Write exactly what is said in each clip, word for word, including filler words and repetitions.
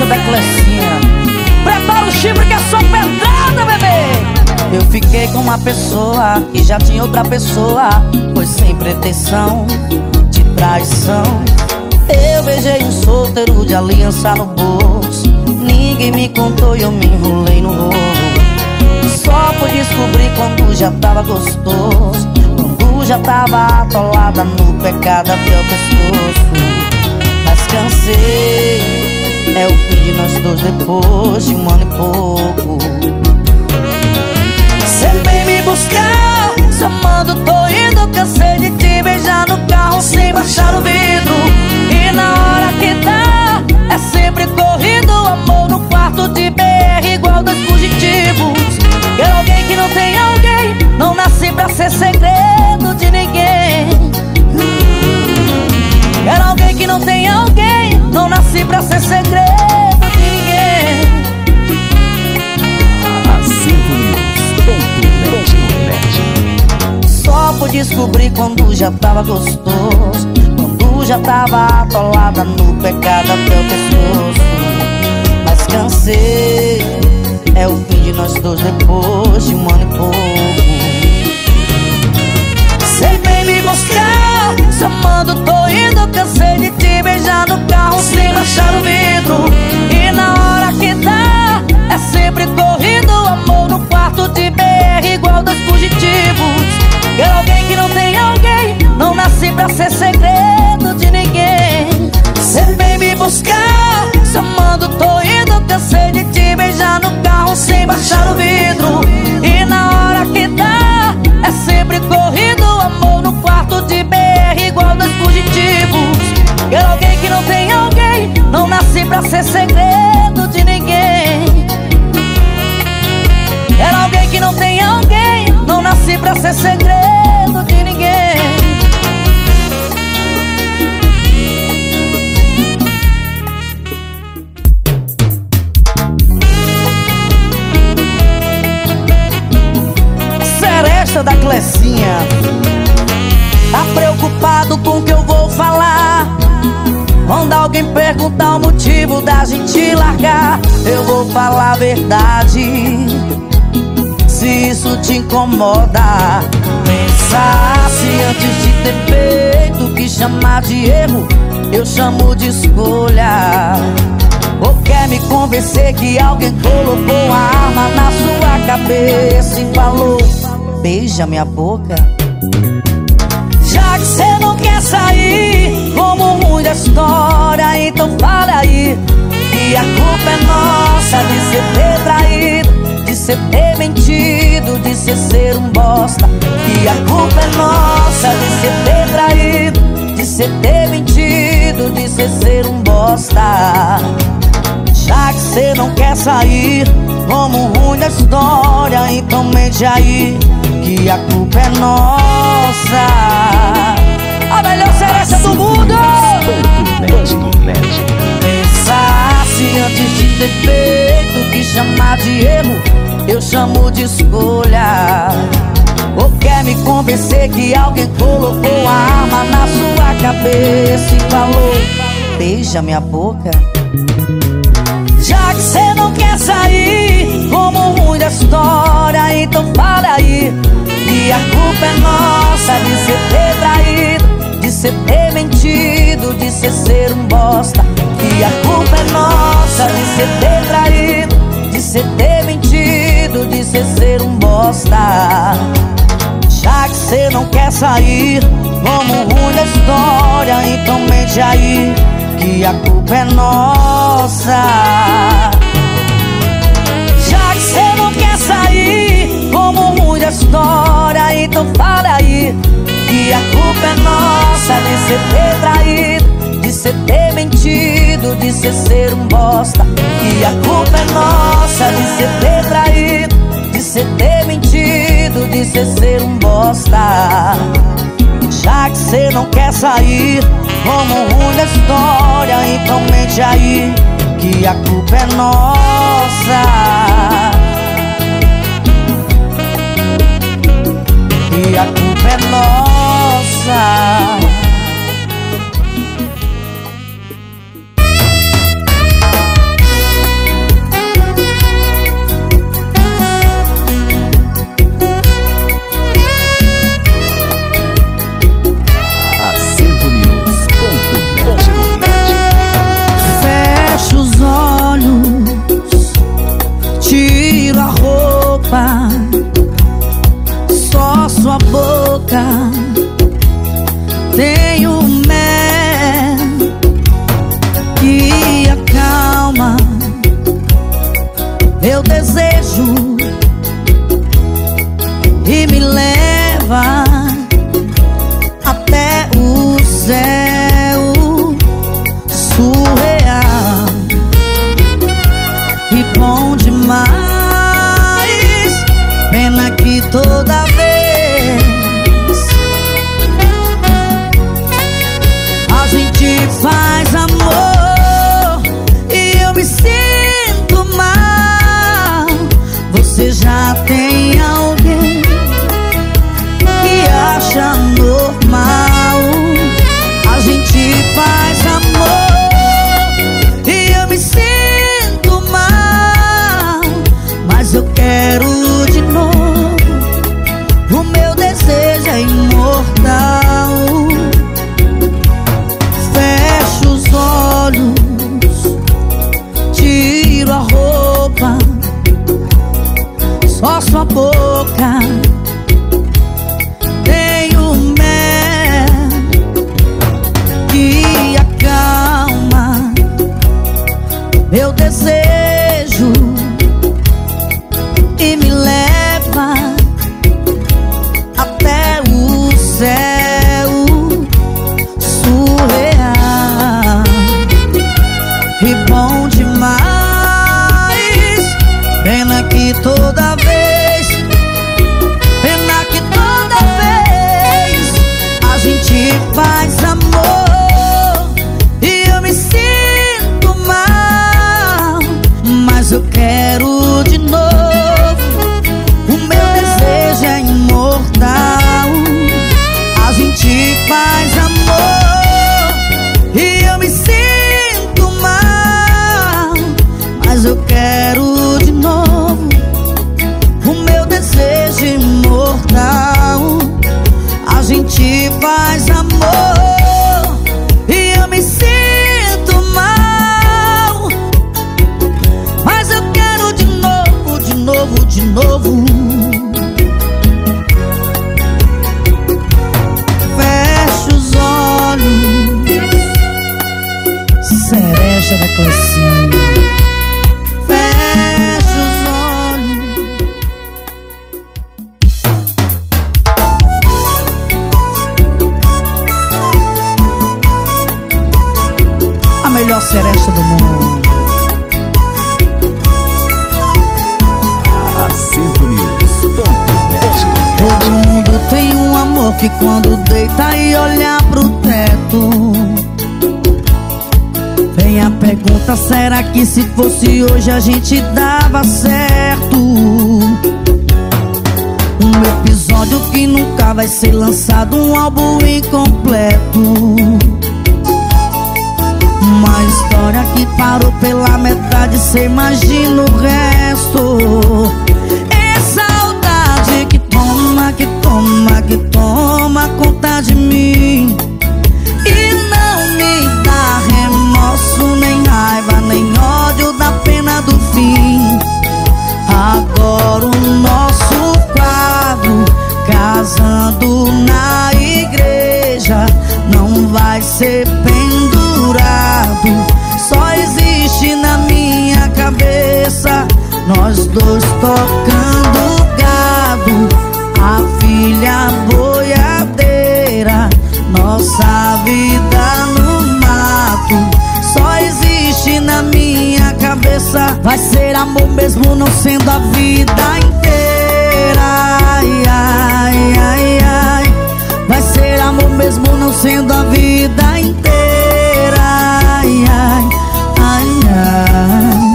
da Clecinha. Prepara o chifre que é só pedrada, bebê. Eu fiquei com uma pessoa que já tinha outra pessoa, foi sem pretensão de traição. Eu beijei um solteiro de aliança no bolso, ninguém me contou e eu me enrolei no rolo. Só fui descobrir quando já tava gostoso, quando já tava atolada no pecado até o pescoço. Mas cansei, é o fim de nós dois depois de um ano e pouco. Cê vem me buscar, chamando, tô indo. Cansei de te beijar no carro sem baixar o vidro. E na hora que dá, é sempre corrido. Amor no quarto de B R igual dois fugitivos. Quero alguém que não tem alguém, não nasci pra ser segredo de ninguém. Quero alguém que não tem alguém, não nasci pra ser segredo de ninguém. Só fui descobrir quando já tava gostoso, quando já tava atolada no pecado até o pescoço. Mas cansei, é o fim de nós dois depois de um ano e pouco. Cê vem me buscar, chamando, tô indo. Cansei de te beijar no carro sem baixar o vidro. E na hora que dá, é sempre corrido. Amor no quarto de B R igual dois fugitivos. Quero alguém que não tem alguém, não nasci pra ser segredo de ninguém. Cê vem me buscar, chamando, tô indo. Cansei de te beijar no carro sem baixar o vidro. E na hora que dá, é sempre corrido. Amor no quarto de B R igual dois fugitivos. Quero alguém que não tem alguém, não nasci pra ser segredo de ninguém. Quero alguém que não tem alguém, não nasci pra ser segredo de ninguém. Seresta da Clecinha. Tá preocupado com o que eu vou falar? Quando alguém perguntar o motivo da gente largar, eu vou falar a verdade. Se isso te incomoda, pensasse antes de ter feito. O que chamar de erro, eu chamo de escolha. Ou quer me convencer que alguém colocou a arma na sua cabeça e falou: beija minha boca? Já que cê não quer sair como ruim da história, então fala aí que a culpa é nossa de cê ter traído, de cê ter mentido, de cê ser um bosta. E a culpa é nossa de cê ter traído, de cê ter mentido, de cê ser um bosta. Já que cê não quer sair como ruim da história, então mente aí que a culpa é nossa. A melhor seresta do mundo. Pensasse antes de ter feito. O que chamar de erro, eu chamo de escolha. Ou quer me convencer que alguém colocou a arma na sua cabeça e falou: beija minha boca? Já que cê não quer sair como ruim da história, então fala aí que a culpa é nossa de cê ter traído, de cê ter mentido, de cê ser um bosta. E a culpa é nossa de cê ter traído, de cê ter mentido, de cê ser um bosta. Já que cê não quer sair como ruim da história, então mente aí que a culpa é nossa. Já que cê não quer sair como ruim da história, então fala aí que a culpa é nossa de cê ter traído, de cê ter mentido, de cê ser um bosta. E a culpa é nossa de cê ter traído, de cê ter mentido, de cê ser um bosta. Já que cê não quer sair como ruim da história, então mente aí que a culpa é nossa. E a culpa é nossa. meu desejo e me leva até o céu surreal e bom demais. Pena que toda vez, pena que toda vez a gente faz amor e eu me sinto mal, mas eu quero de novo. O meu desejo é imortal. A gente faz amor e eu me sinto mal, mas eu quero de novo. O meu desejo é imortal. A gente faz amor e eu me sinto mal, mas eu quero de novo, de novo, de novo. Fecha os olhos, Seresta da Classinha. Fecha os olhos. A melhor seresta do mundo. Todo mundo tem um amor que quando deita e olha pro teto, vem a pergunta, será que se fosse hoje a gente dava certo? Um episódio que nunca vai ser lançado, um álbum incompleto, uma história que parou pela metade, cê imagina o resto. É saudade que toma, que toma, que toma conta de mim e não me dá remorso, nem raiva, nem ódio da pena do fim. Agora o nosso quadro, casando na igreja, não vai ser pendurado, só existe na minha cabeça. Nós dois tocando gado, a filha boiadeira, nossa vida no mato, só existe na minha cabeça. Vai ser amor mesmo não sendo a vida inteira. Ai, ai, ai, ai. Vai ser amor mesmo não sendo a vida inteira. Ai, ai, ai, ai.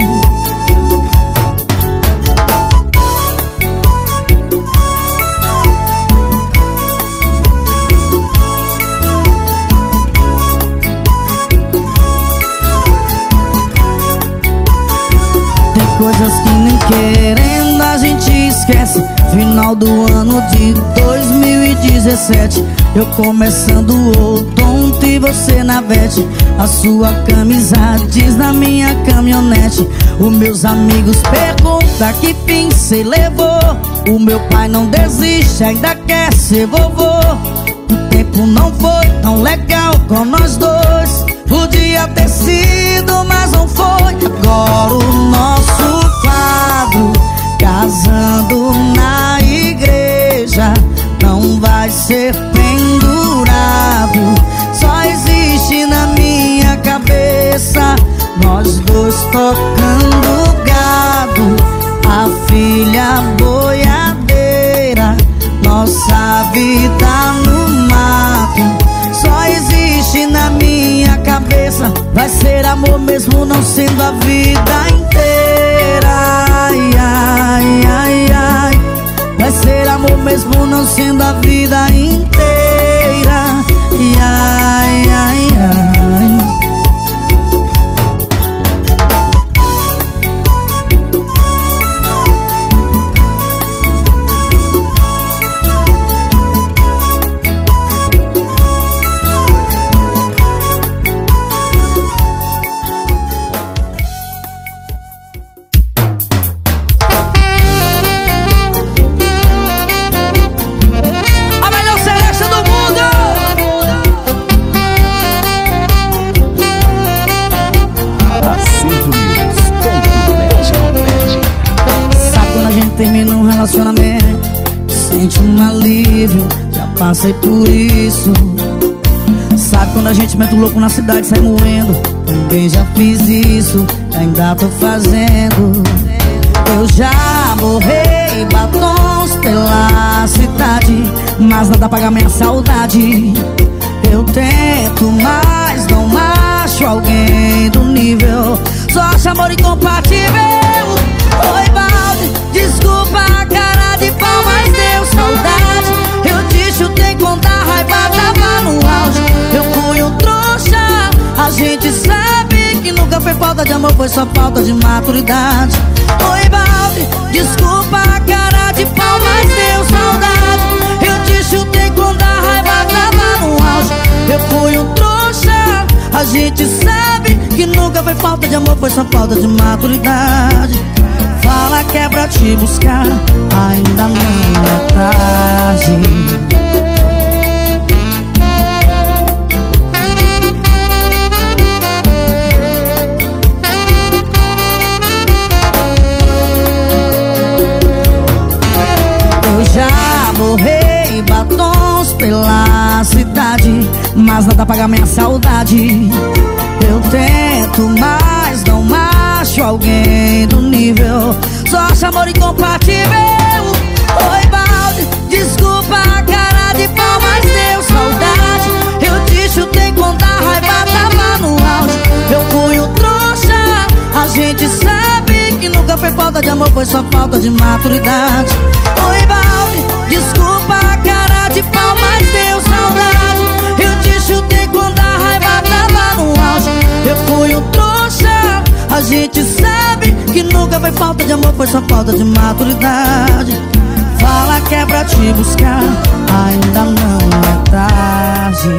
Coisas que nem querendo a gente esquece. Final do ano de dois mil e dezessete, eu começando o outono e você na vete. A sua camisa diz na minha caminhonete. Os meus amigos perguntam que fim cê levou. O meu pai não desiste, ainda quer ser vovô. O tempo não foi tão legal com nós dois. Podia ter sido, mas não foi. Agora o nosso quadro, casando na igreja, não vai ser pendurado, só existe na minha cabeça. Nós dois tocando gado, a filha boiadeira, nossa vida no mato, só existe na minha cabeça. Vai ser amor mesmo não sendo a vida inteira. Ai, ai, ai, ai. Vai ser amor mesmo não sendo a vida inteira. E ai, ai, ai. A melhor relacionamento, sente um alívio, já passei por isso. Sabe quando a gente mete o louco na cidade, sai moendo? Também já fiz isso, ainda tô fazendo. Eu já borrei batons pela cidade, mas nada paga minha saudade. Eu tento, mas não acho alguém do nível. Só acho amor incompatível. Oi, balde, desculpa a cara de pau, mas deu saudade. Eu te chutei quando a raiva tava no auge. Eu fui um trouxa, a gente sabe que nunca foi falta de amor, foi só falta de maturidade. Oi, balde, desculpa a cara de pau, mas deu saudade. Eu te chutei quando a raiva tava no auge. Eu fui um trouxa, a gente sabe que nunca foi falta de amor, foi só falta de maturidade. Fala que é pra te buscar, ainda não é tarde. Eu já borrei batons pela cidade, mas nada paga minha saudade. Eu tento, mas não acho alguém do nível. Só acho amor incompatível. Oi, balde, desculpa a cara de pau, mas deu saudade. Eu te chutei quando a raiva tava no auge. Eu fui um trouxa, a gente sabe que nunca foi falta de amor, foi só falta de maturidade. Oi, balde, desculpa a cara de pau, mas deu saudade. Eu te chutei quando a raiva tava no auge. Eu fui um trouxa, a gente sabe que nunca foi falta de amor, foi só falta de maturidade. Fala que é pra te buscar, ainda não é tarde.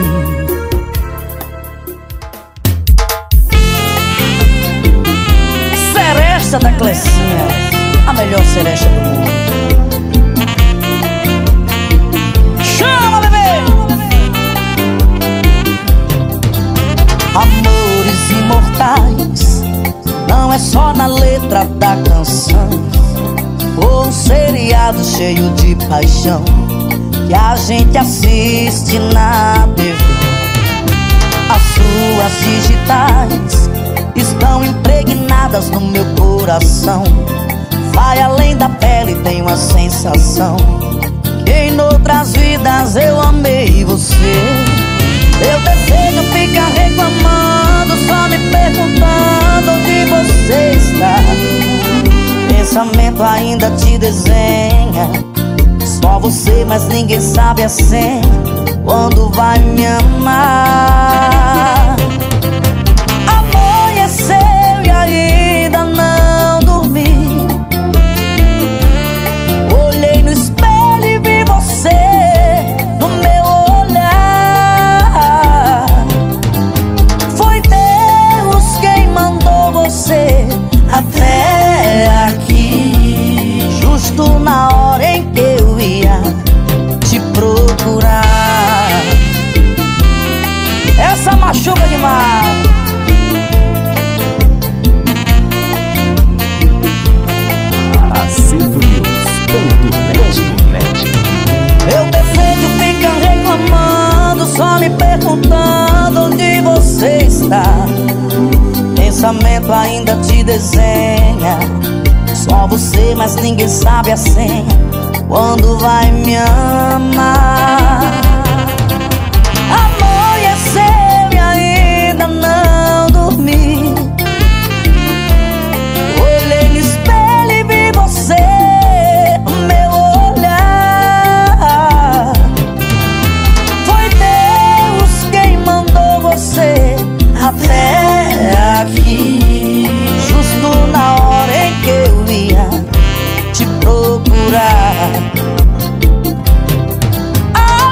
Seresta da Clecinha, a melhor seresta do mundo. Chama, bebê! Amores imortais não é só na letra da canção, ou um seriado cheio de paixão que a gente assiste na T V. As suas digitais estão impregnadas no meu coração. Vai além da pele, tem uma sensação que em outras vidas eu amei você. Meu desejo fica reclamando, só me perguntando onde você está. Pensamento ainda te desenha, só você, mas ninguém sabe a senha. Quando vai me amar? Amanheceu e ainda não dormi. Olhei no espelho e vi você no meu olhar. Foi Deus quem mandou você até aqui, justo na hora em que eu ia te procurar. Essa machuca demais. Meu desejo fica reclamando, só me perguntando onde você está. Pensamento ainda te desenha, só você, mas ninguém sabe a senha. Quando vai me amar? Amanheceu e ainda não dormi. Olhei no espelho e vi você no meu olhar. Foi Deus quem mandou você até aqui, justo na hora em que eu ia te procurar. Ah,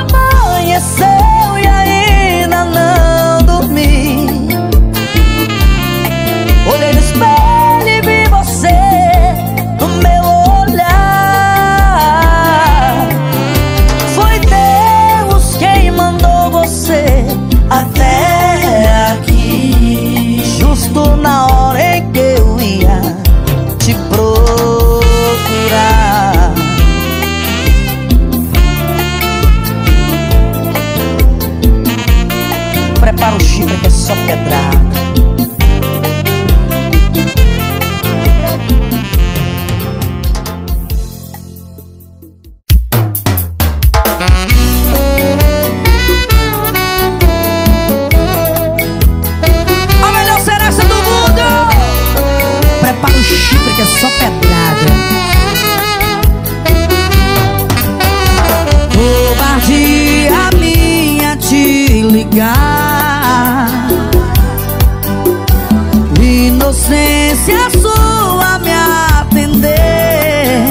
pedrada. A melhor seresta do mundo! Prepara o chifre que é só pedrada. Covardia minha te ligar, inocência sua me atender,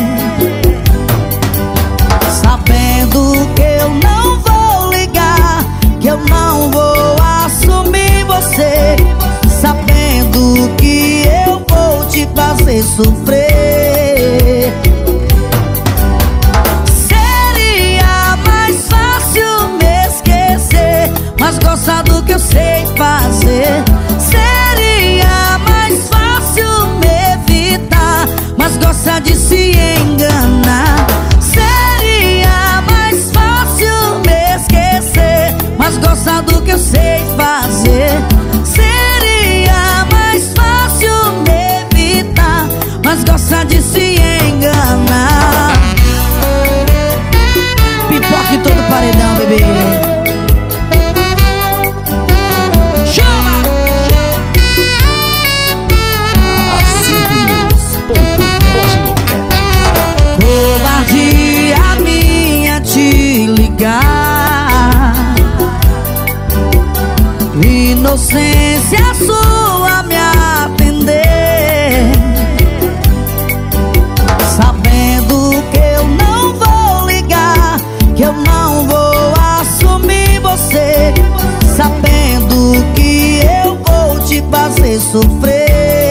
sabendo que eu não vou ligar, que eu não vou assumir você, sabendo que eu vou te fazer sofrer. Mas gosta do que eu sei fazer. Seria mais fácil me evitar, mas gosta de se enganar. Seria mais fácil me esquecer, mas gosta do que eu sei fazer. Seria mais fácil me evitar, mas gosta de se enganar. Pipoca em todo paredão, bebê. Covardia minha te ligar, inocência sua me atender, sabendo que eu não vou ligar, que eu não vou assumir você, sabendo que eu vou te fazer sofrer.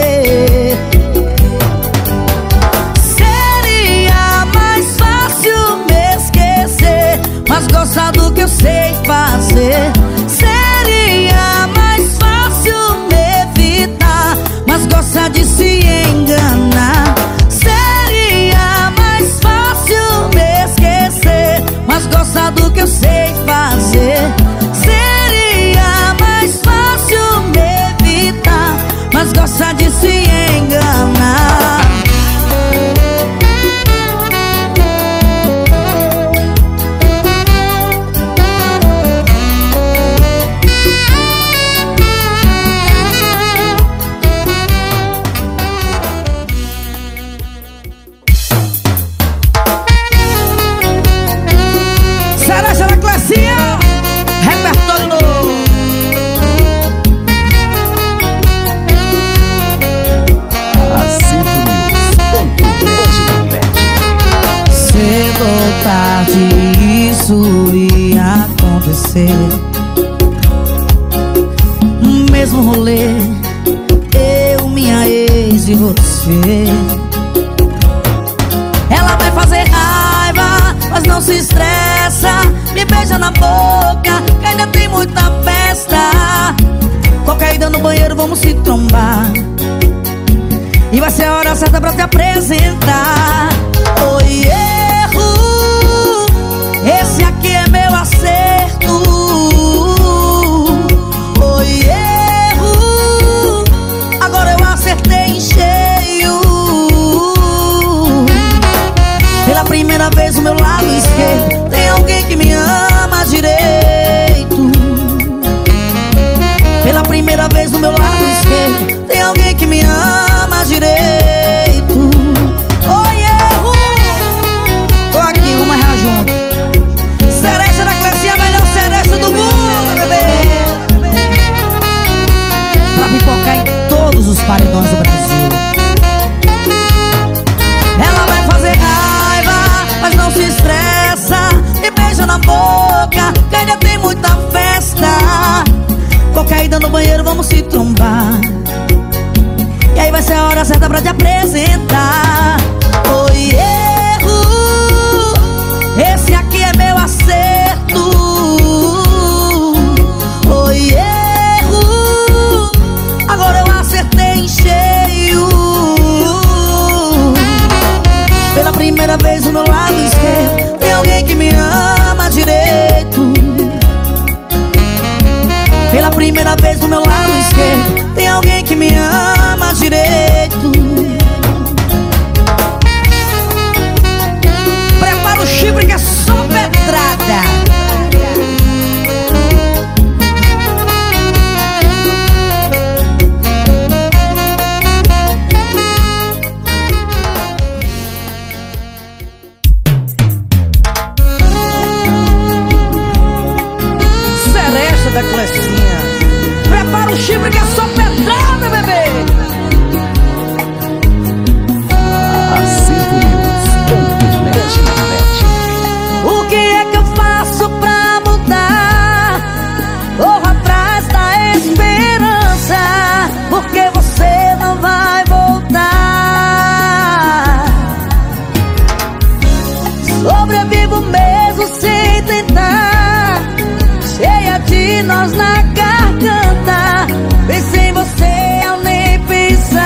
Mas gosta do que eu sei fazer. Seria mais fácil me evitar, mas gosta de se enganar. Seria mais fácil me esquecer, mas gosta do que eu sei fazer. Seria mais fácil me evitar, mas gosta de se enganar. Repertório novo. Cedo ou tarde isso ia acontecer. Mesmo rolê, eu, minha ex e você. Ela vai fazer raiva, mas não se estressa. Me beija na boca, que ainda tem muita festa. Qualquer ida no banheiro, vamos se trombar. E vai ser a hora certa pra te apresentar. Oi, erro, esse aqui é meu acerto. Oi, erro, agora eu acertei em cheio. Pela primeira vez o meu lado esquerdo tem alguém que me ama direito. Pela primeira vez no meu lado esquerdo tem alguém que me ama direito. Oi, erro, tô aqui, vamos errar junto. Cereja da classe, a melhor cereja do mundo, bebê. Pra pipocar em todos os paredões do Brasil. Ela vai fazer raiva, mas não se estressa. Me beija na boca, que ainda tem muita festa. Qualquer ida no banheiro, vamos se trombar. E aí vai ser a hora certa pra te apresentar. Oi, erro, esse aqui é meu acerto. Oi, erro, agora eu acertei em cheio. Pela primeira vez no meu lado esquerdo tem alguém que me ama direito. Pela primeira vez no meu lado esquerdo chifre que é só pedrada, bebê. Acervo News ponto net. O que é que eu faço pra mudar? Corro atrás da esperança, porque você não vai voltar. Sobrevivo mesmo sem tentar, cheia de nós na garganta. Pensei em você ao nem pensar.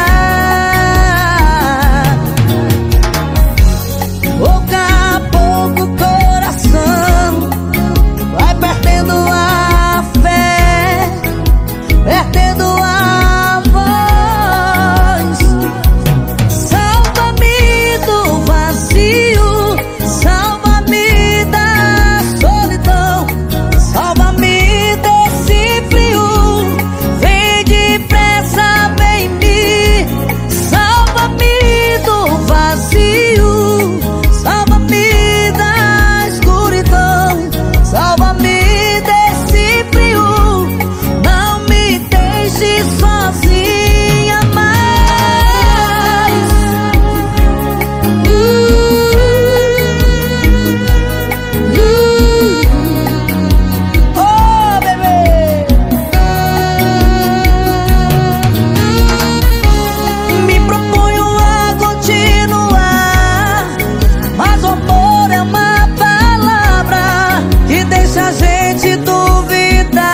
Pouco a pouco o coração vai perdendo a fé, perdendo a voz. Salva-me do vazio, salva-me da solidão, salva-me desse frio. Vem depressa, vem em mim. Salva-me do vazio, salva-me da escuridão, salva-me desse frio. Não me deixe sozinha mais. Uh, uh. Oh, bebê. Me proponho a continuar, mas o amor é uma palavra que deixa a gente duvidar.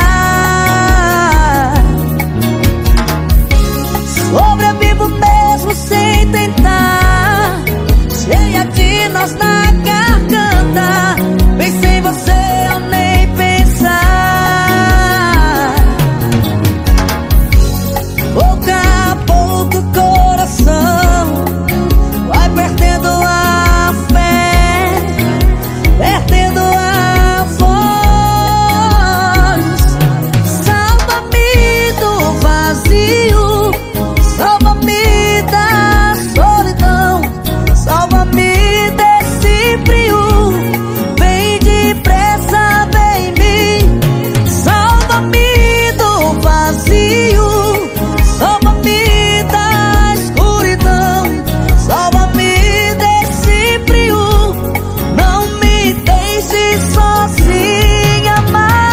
Sobrevivo mesmo sem tentar, cheia de nós na garganta. Pensei em você ao nem pensar. Pouco a pouco o coração vai perdendo a fé, perdendo a voz. Salva-me do vazio, salva-me da solidão, salva-me desse frio. Vem depressa, vem em mim. Salva-me do vazio, salva-me da escuridão, salva-me desse frio. Não me deixe sozinha mais.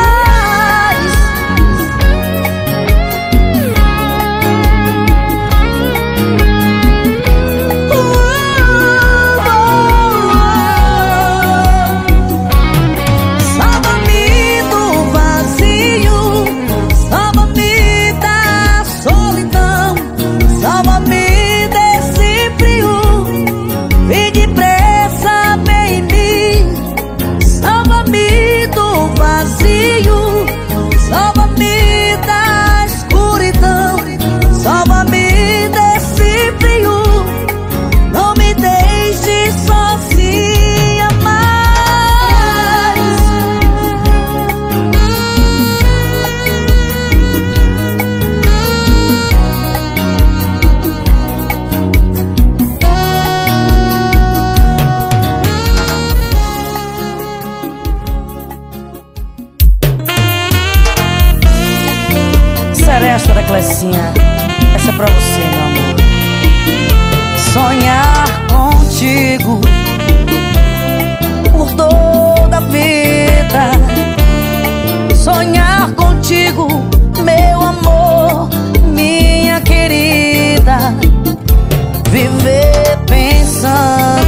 Salva-me do vazio, salva-me da solidão, salva-me desse frio. Vem depressa, vem em mim. Salva-me do vazio, salva-me da escuridão, salva-me desse frio. Não me deixe sozinha mais. Seresta da Clecinha, essa é pra você, meu amor. Sonhar contigo por toda a vida. Sonhar contigo, meu amor, minha querida. Viver pensando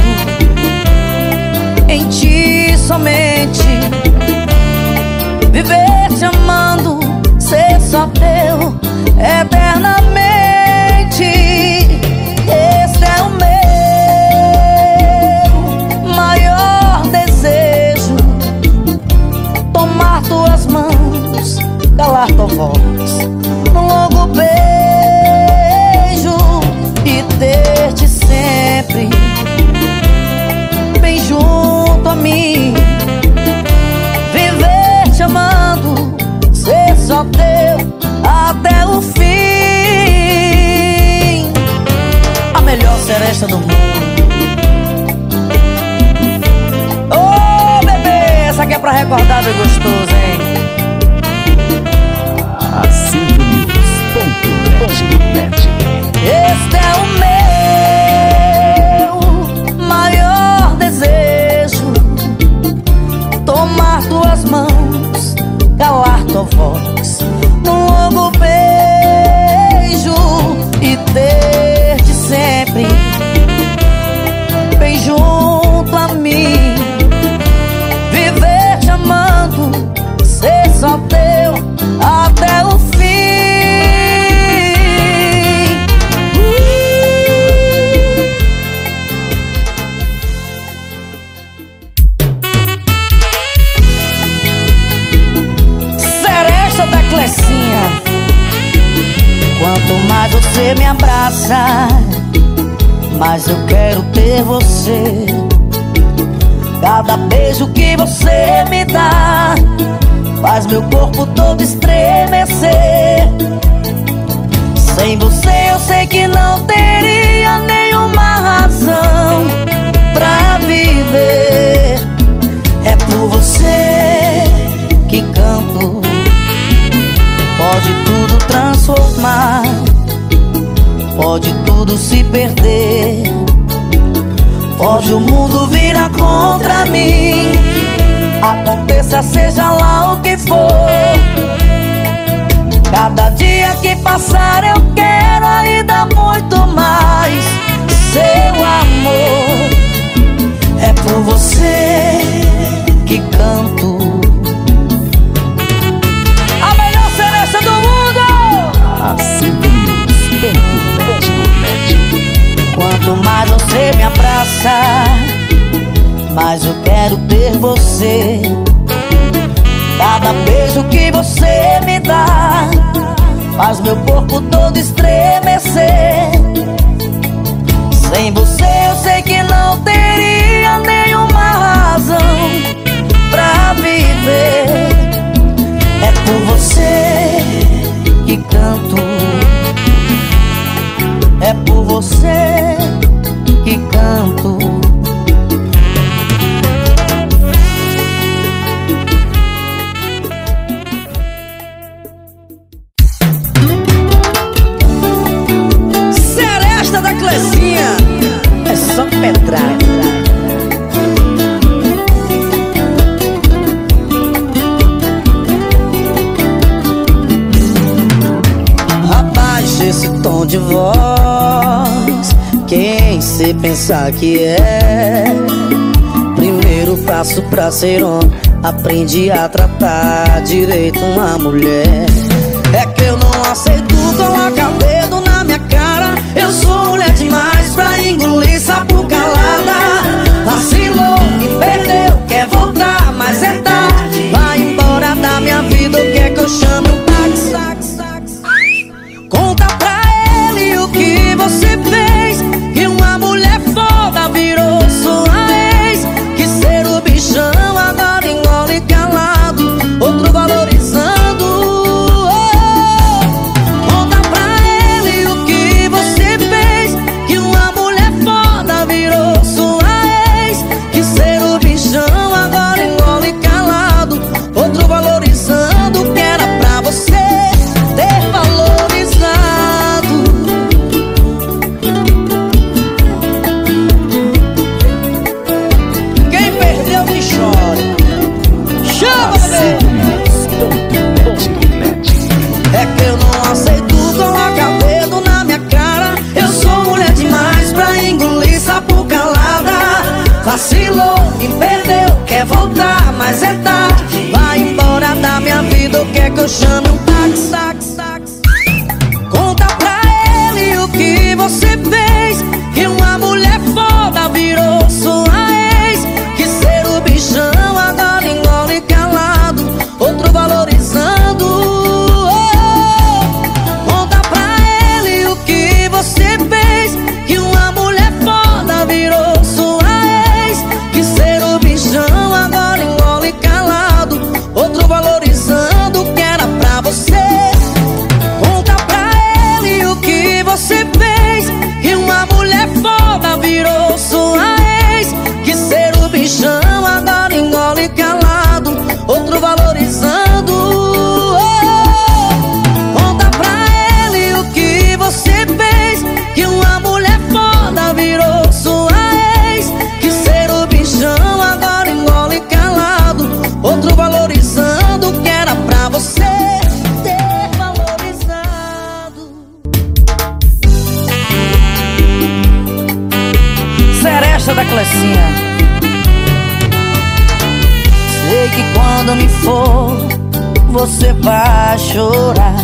em ti somente. Viver te amando, ser só teu eternamente. Esse é o meu maior desejo, tomar tuas mãos, calar tua voz, um longo beijo e ter-te sempre bem junto a mim. Viver te amando, ser só teu até o fim. A melhor seresta do mundo. Ô, oh, bebê, essa aqui é pra recordar bem gostoso, hein? Acervo News. mais você me abraça, mais eu quero ter você. Cada beijo que você me dá faz meu corpo todo estremecer. Sem você eu sei que não teria nenhuma razão pra viver. É por você que canto. Pode tudo transformar, pode tudo se perder, pode o mundo virar contra mim. Aconteça seja lá o que for. Cada dia que passar eu quero ainda muito mais seu amor. É por você que canto. A melhor seresta do mundo! A Cinews.net. Quanto mais você me abraça, mais eu quero ter você. Cada beijo que você me dá faz meu corpo todo estremecer. Sem você eu sei que não teria nenhuma razão pra viver. É por você que canto. É por você que canto. Seresta da Clecinha é só pedrada. Rapaz, esse tom de voz, quem se pensar que é? Primeiro passo pra ser homem, aprendi a tratar direito uma mulher. É que eu não aceito colocar o dedo na minha cara. Eu sou mulher demais pra engolir sapo calada. Vacilou e perdeu, quer voltar, mas é tarde. Vai embora da minha vida, o que é que eu chamo um táxi? Conta pra ele o que você fez, que uma mulher foda virou sua ex. Que ser o bichão agora engole calado, outro valorizando. Oh, conta pra ele o que você fez, que uma mulher foda virou sua ex. Que ser o bichão agora engole calado, outro valorizando o que era pra você ter valorizado. Quem perdeu que chora. Chama, bebê! É que eu não aceito colocar o dedo na minha cara. Eu sou mulher demais pra engolir sapo calada. Vacilou e perdeu, quer voltar, mas é tarde. Vai embora da minha vida, o que é que eu chamo um táxi? Conta pra ele o que você fez, que uma mulher foda virou sua ex. Que ser o bichão agora engole calado, outro valorizando. Oh, conta pra ele o que você fez, que uma mulher foda virou sua ex. Que ser o bichão agora engole calado, outro valorizando o que era pra você. Conta pra ele o que você fez, que uma mulher foda virou sua ex. Que ser o bichão agora engole calado, outro valorizando. Oh, conta pra ele o que você fez, que uma mulher foda virou sua ex. Que ser o bichão agora engole calado, outro valorizando o que era pra você ter valorizado. Seresta da Clecinha. Sei que quando me for, você vai chorar,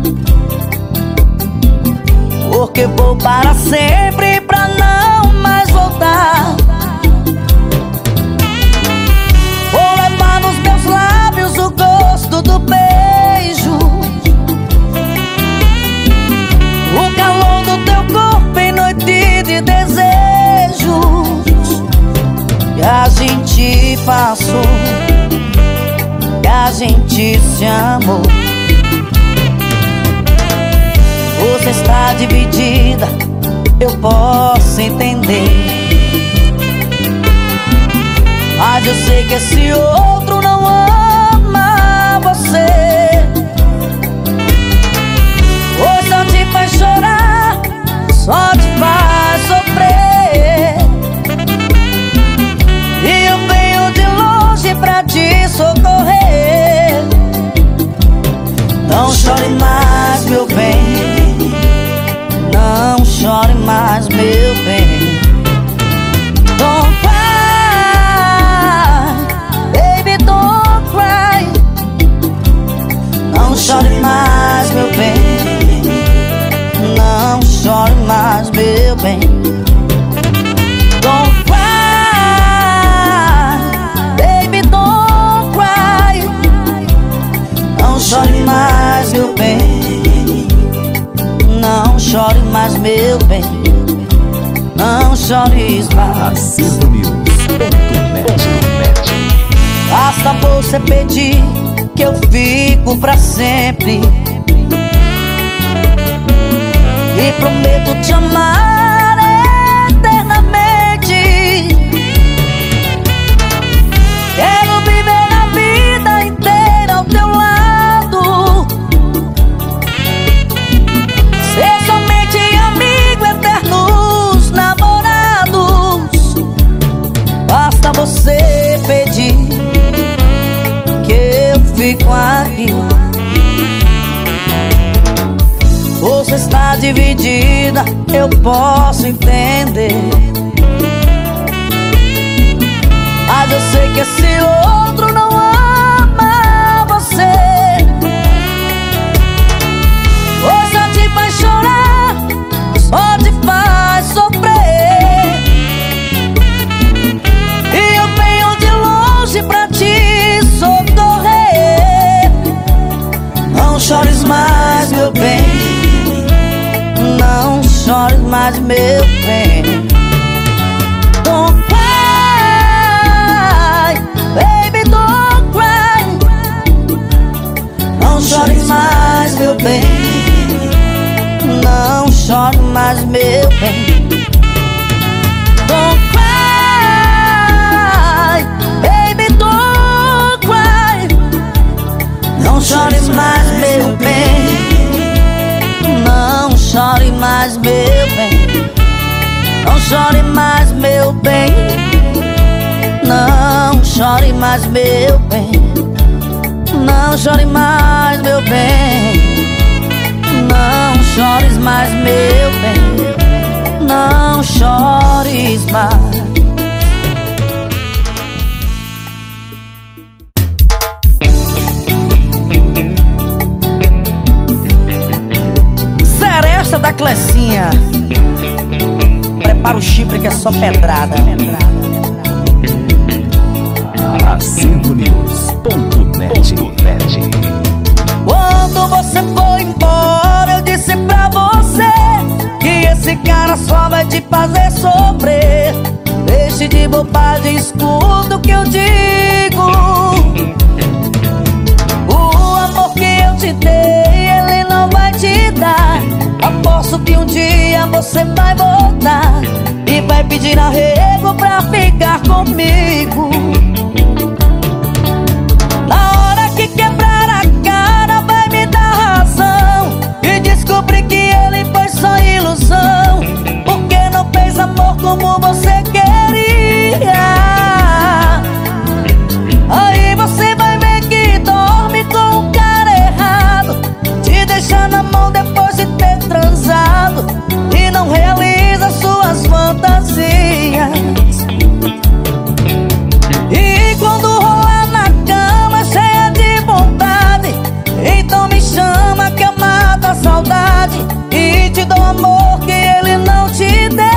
porque vou para sempre pra não mais voltar. Vou levar nos meus lábios o gosto do beijo, o faço que a gente se amou. Você está dividida, eu posso entender, mas eu sei que esse outro não ama você. Hoje só te faz chorar, só te faz sofrer, e eu venho de longe pra te socorrer. Não chore mais, meu bem, não chore mais, meu bem. Don't cry, baby, don't cry. Não chore mais, meu bem, não chore mais, meu bem. Don't cry, baby, don't cry. Não chore mais, meu bem, não chore mais, meu bem. Não chores mais. Acervo News ponto net. Basta você pedir que eu fico pra sempre, e prometo te amar eternamente. Quero viver a vida inteira ao teu lado, ser somente amigo, eternos namorados. Basta você pedir que eu fico aqui. Você está dividida, eu posso entender, mas eu sei que esse outro não ama você. Hoje só te faz chorar, só te faz sofrer, e eu venho de longe pra te socorrer. Não chores mais, meu bem, não chores mais, meu bem. Don't cry, baby, don't cry. Não chores mais, meu bem, não chore mais, meu bem. Don't cry, baby, don't cry. Não chores mais, meu bem, não chore mais, meu bem. Não chore mais, meu bem, não chore mais, meu bem. Não chore mais, meu bem, não chores mais, meu bem. Não chores mais. Seresta da Clecinha, prepara o chifre que é só pedrada. Acervo News ponto net. Quando você foi embora, eu disse pra você que esse cara só vai te fazer sofrer. Deixe de bobagem, escuta o que eu digo. O amor que eu te dei, ele não vai te dar. Aposto que um dia você vai voltar e vai pedir arrego pra ficar comigo. Na hora que quebrar a cara, vai me dar razão e descobrir que ele foi só ilusão, porque não fez amor como você queria. Aí você vai ver que dorme com o cara errado, te deixa na mão depois de ter transado, e não realiza suas fantasias. E quando rolar na cama cheia de vontade, então me chama que eu mato a saudade e te dou amor que ele não te deu.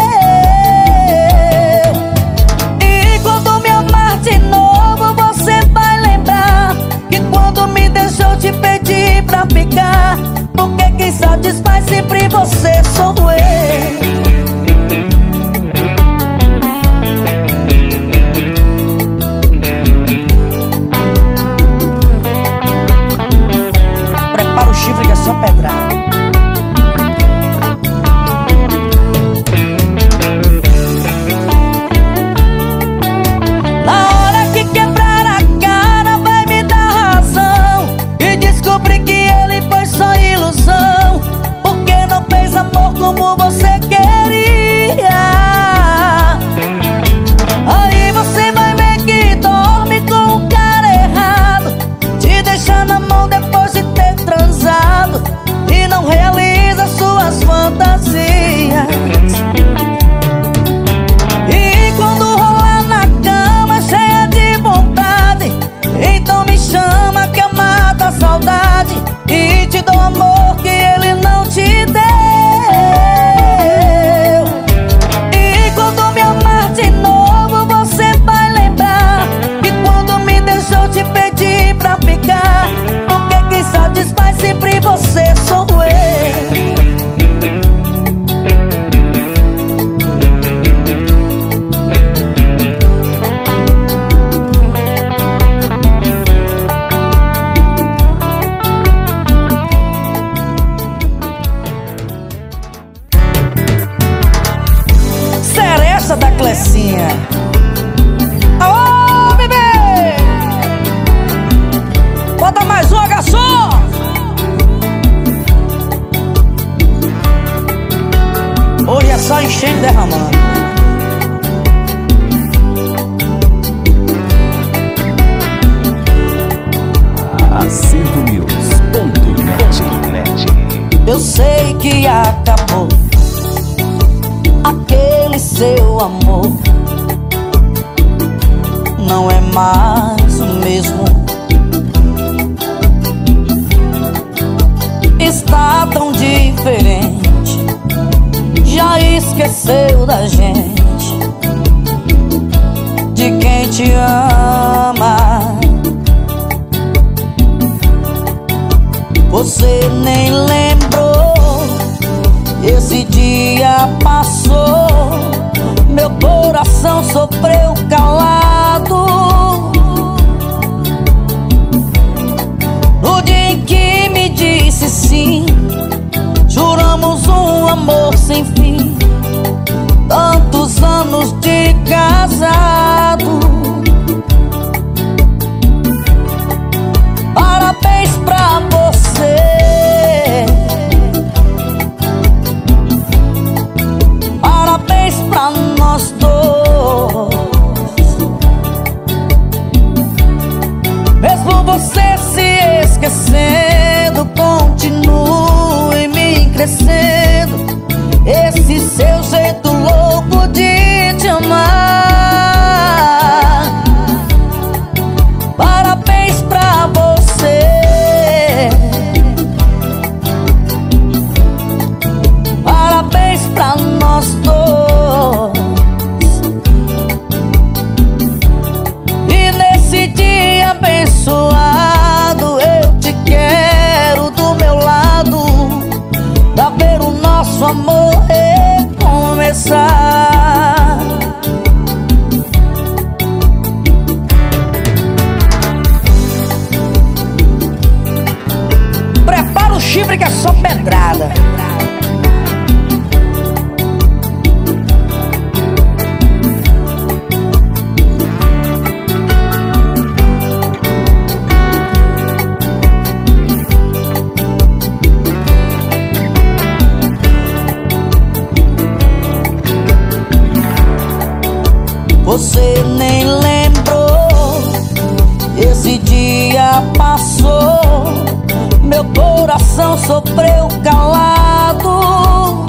E quando me amar de novo, você vai lembrar que quando me deixou te pedir pra ficar, porque quem satisfaz sempre você sou eu. Clecinha. Alô, bebê! Bota mais um, garçom! Hoje é só enchendo e derramando. Acervo News ponto net. Eu sei que acabou aquele seu amor, não é mais o mesmo. Está tão diferente, já esqueceu da gente, de quem te ama. Você nem lembrou, esse dia passou, meu coração sofreu calado. No dia em que me disse sim, juramos um amor sem fim, tantos anos de casado. Parabéns pra você, parabéns pra nós dois. Mesmo você se esquecendo, continue me crescendo, esse seu jeito louco de te amar. Parabéns pra você, parabéns pra nós dois. E nesse dia abençoado, eu te quero do meu lado, pra ver o nosso amor recomeçar. Prepara o chifre que é só pedrada. Você nem lembrou, esse dia passou, meu coração sofreu calado.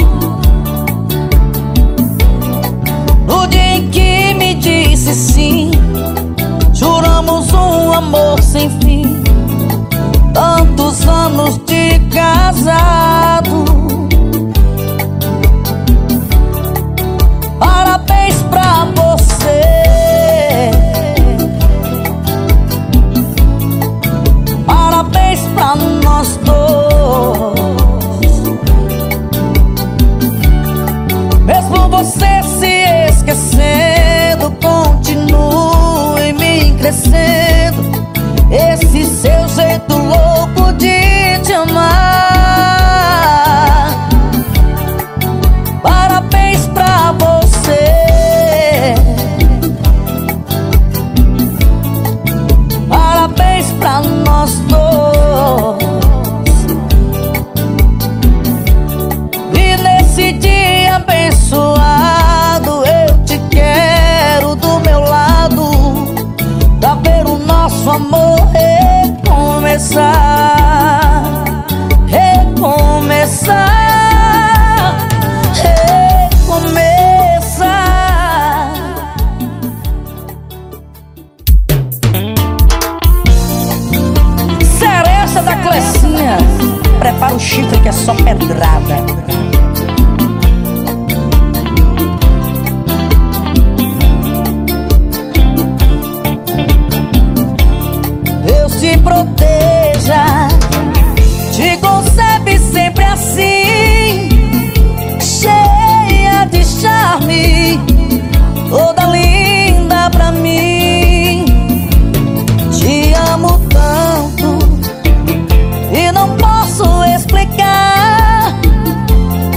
No dia em que me disse sim, juramos um amor sem fim, tantos anos de casado. Parabéns pra você, parabéns pra nós dois. Mesmo você se esquecendo, continue me crescendo, esse seu jeito louco de te amar. Parabéns pra você, parabéns pra nós dois. E nesse dia abençoado, eu te quero do meu lado, pra ver o nosso amor recomeçar. Recomeçar, recomeçar. Seresta da Clecinha. Prepara o chifre que é só pedrada. Deus te proteja, te concebe sempre assim, cheia de charme, toda linda pra mim. Te amo tanto e não posso explicar.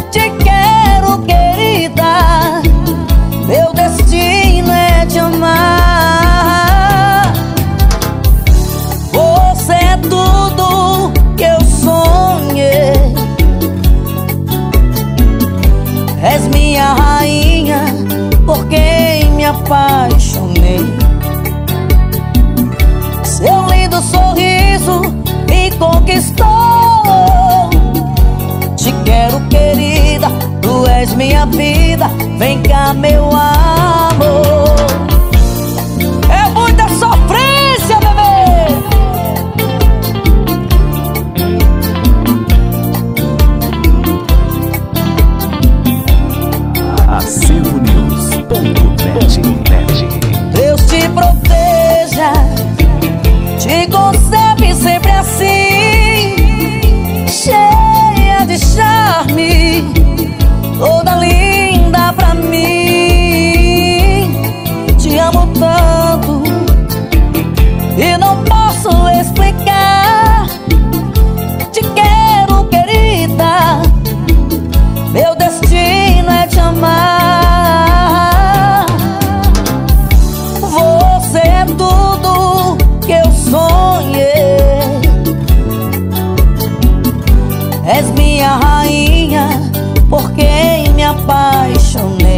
apaixonei. Seu lindo sorriso me conquistou. Te quero, querida, tu és minha vida. Vem cá, meu amor. É muita sofrência, bebê. Acervo News ponto net. Deus te proteja, te conserve sempre assim, cheia de charme, toda linda pra mim. Te amo tanto e não posso explicar. Te quero, querida, meu destino é te amar. Você é tudo que eu sonhei. És minha rainha, por quem me apaixonei.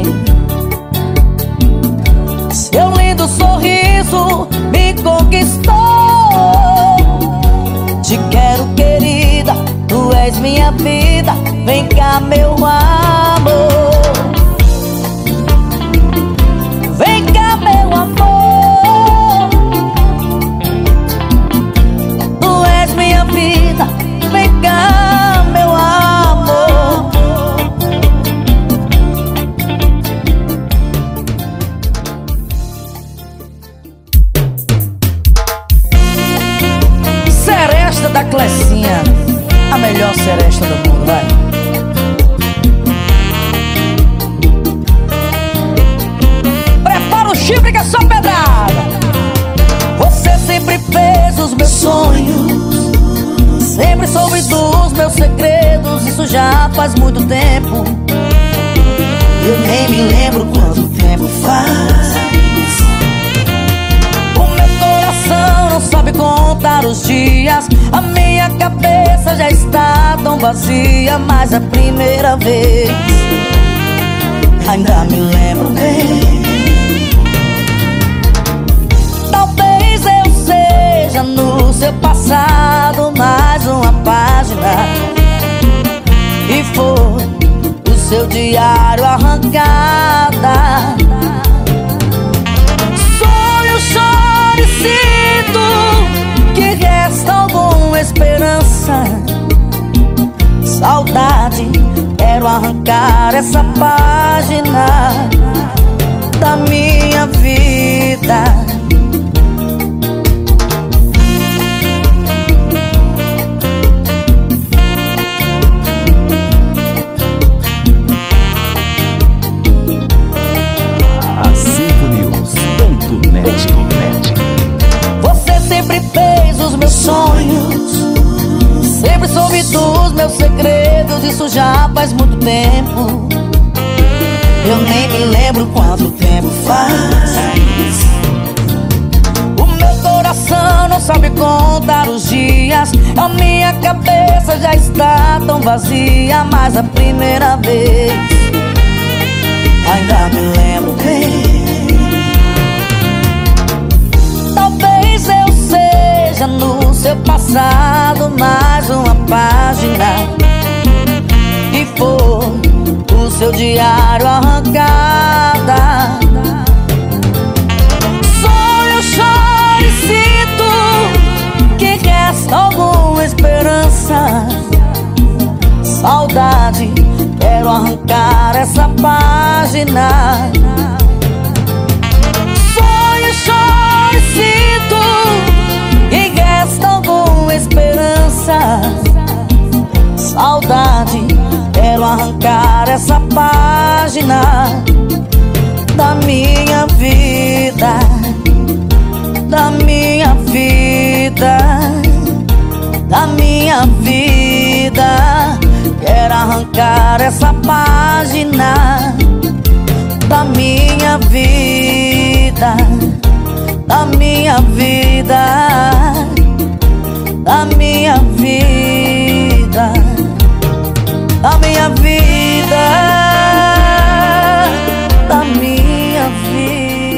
Seu lindo sorriso me conquistou. Te quero, querida, tu és minha vida. Vem cá, meu amor. Vem cá, meu amor. Tu és minha vida. Vem cá, meu amor. Seresta da Clecinha, a melhor seresta do mundo, vai. Prepara o chifre que é só pedrada. Você sempre fez os meus sonhos, sempre soube dos meus segredos. Isso já faz muito tempo. Eu nem me lembro quanto tempo faz. O meu coração não sabe contar os dias. A minha cabeça já está tão vazia. Mas a primeira vez ainda me lembro bem. Talvez eu seja no seu passado mais uma página, e foi o seu diário arrancada. Sonho, choro e sinto que resta alguma esperança. Saudade, quero arrancar essa página da minha vida. Acervo News ponto net. Você sempre fez os meus sonhos, sempre soube dos meus segredos. Isso já faz muito tempo. Eu nem me lembro quanto tempo faz. O meu coração não sabe contar os dias. A minha cabeça já está tão vazia. Mas a primeira vez ainda me lembro bem. Talvez eu seja no seu passado mais uma página, e foi o seu diário arrancada. Sonho, choro e sinto que resta alguma esperança. Saudade, quero arrancar essa página. Sonho, choro e sinto que resta alguma esperança. Saudade, quero arrancar essa página da minha vida, da minha vida, da minha vida. Quero arrancar essa página da minha vida, da minha vida, da minha vida, da minha vida, da minha vida.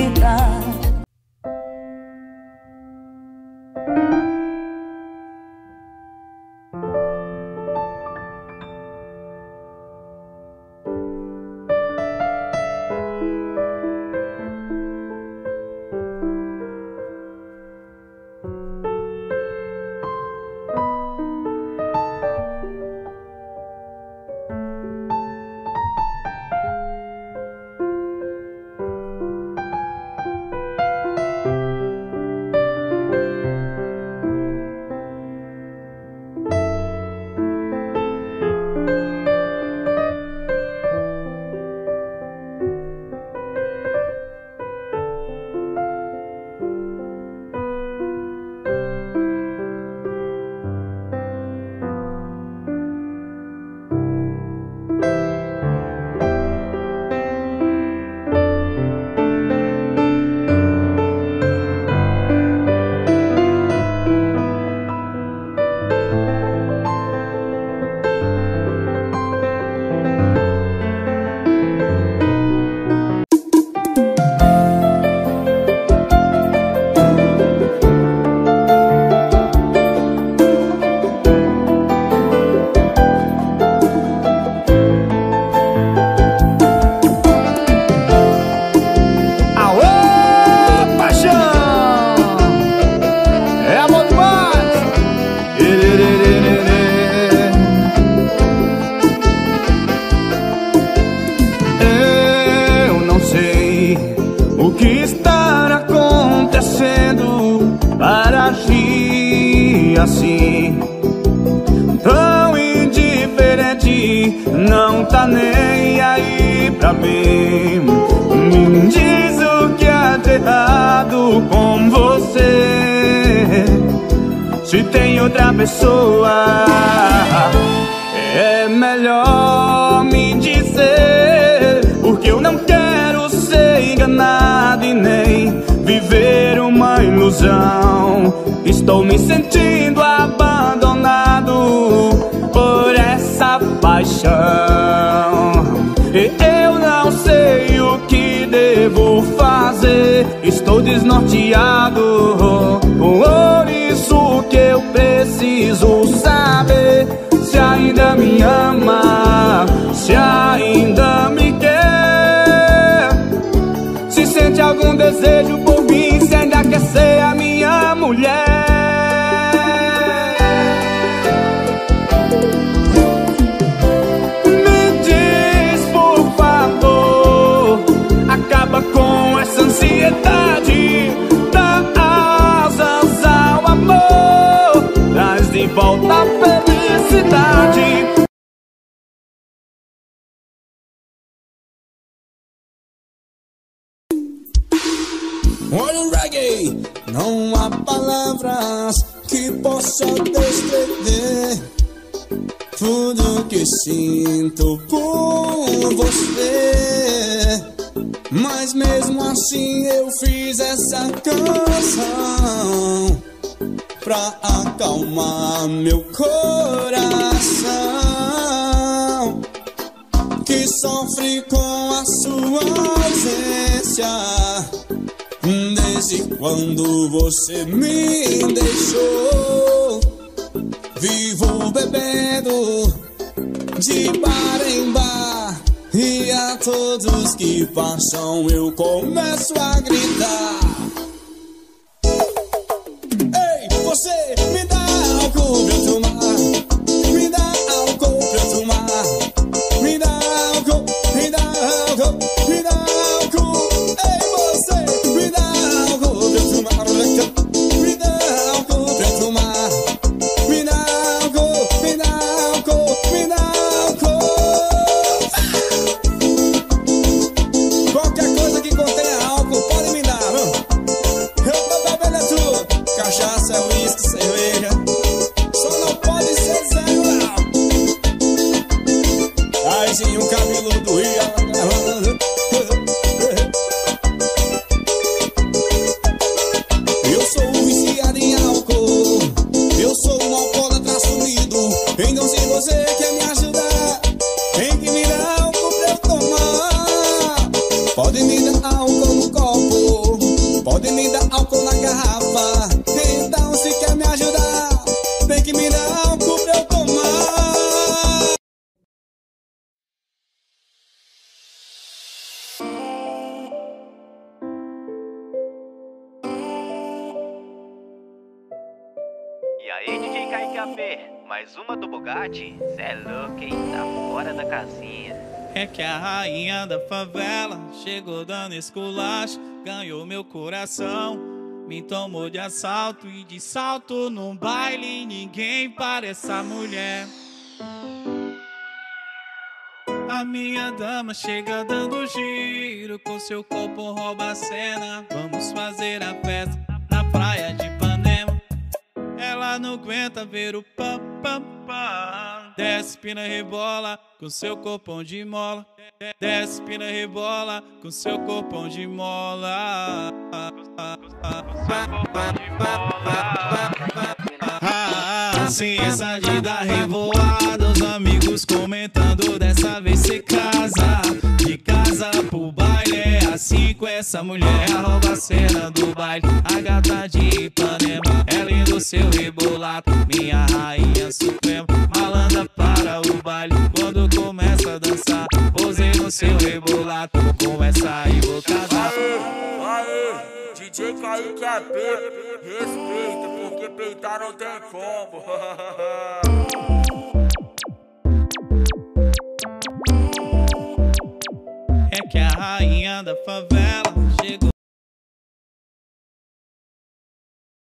Assim, tão indiferente, não tá nem aí pra mim. Me diz o que há de errado com você. Se tem outra pessoa, é melhor me dizer, porque eu não quero ser enganado e nem viver uma ilusão. Estou me sentindo abandonado por essa paixão. E eu não sei o que devo fazer. Estou desnorteado. Por isso que eu preciso saber se ainda me ama, se ainda me quer, se sente algum desejo por mim, se ainda quer ser a minha mulher. Com essa ansiedade, dá asas ao amor, traz de volta a felicidade. Olha o reggae, não há palavras que possam descrever tudo que sinto por você. Mas mesmo assim eu fiz essa canção pra acalmar meu coração, que sofre com a sua ausência desde quando você me deixou. Vivo bebendo de bar em bar, e a todos que passam eu começo a gritar: ei, você me dá álcool pra eu tomar, me dá álcool pra eu tomar, me dá álcool, me dá álcool, me dá álcool. Ei, você me dá álcool pra eu tomar, me dá álcool pra eu tomar, me dá álcool, me dá álcool, me dá álcool. Qualquer coisa que contenha álcool pode me dar, viu? Eu tô bebendo é tudo: cachaça, uísque, cerveja. Só não pode ser zero álcool. Aí sim, um cabelo do Rio. Eu sou viciado em álcool, eu sou um alcoólatra assumido. Então se você quer me ajudar, tem que me dar álcool pra eu tomar. Pode me dar álcool no copo, pode me dar álcool na garrafa. Então se quer me ajudar, tem que me dar álcool pra eu tomar. E aí, D J Kaique A P, mais uma do Bugatti? Cê é louco, hein? Tá fora da casinha. É que a rainha da favela chegou dando esculacho, ganhou meu coração, me tomou de assalto e de salto num baile. Ninguém para essa mulher. A minha dama chega dando giro, com seu corpo rouba a cena. Vamos fazer a festa na praia de Ipanema. Ela não aguenta ver o pam pam pam. Desce, pina, rebola com seu corpão de mola. Desce, pina, rebola com seu corpão de mola. Ah, ciência de dar revoada, os amigos comentando, dessa vez cê casa. De casa pro baile é assim com essa mulher. Rouba a cena do baile, a gata de Ipanema. É lindo seu rebolado, minha rainha suprema. Malandra para o baile, quando começa a dançar. Posei no seu rebolado, com essa aí vou casar. Aê, D J Kaique é P, respeita, porque peitar não tem como. É que a rainha da favela